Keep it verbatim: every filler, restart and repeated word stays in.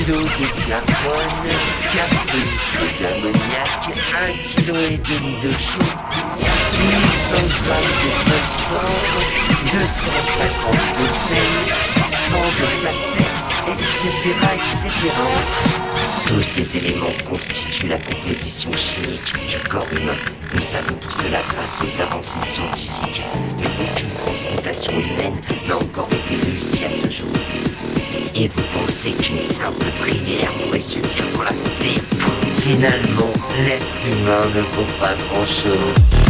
kilos de carbone, quatre litres d'ammoniac, un kilo et demi de chaux, huit cents grammes de phosphore, deux cent cinquante de sel, cent de salpêtre, et cetera, et cetera. Tous ces éléments constituent la composition chimique du corps humain. Nous savons tout cela grâce aux avancées scientifiques, mais aucune transmutation humaine n'a encore été réussie à ce jour. Et vous pensez qu'une simple prière pourrait suffire pour l'accomplir? Finalement, l'être humain ne vaut pas grand-chose.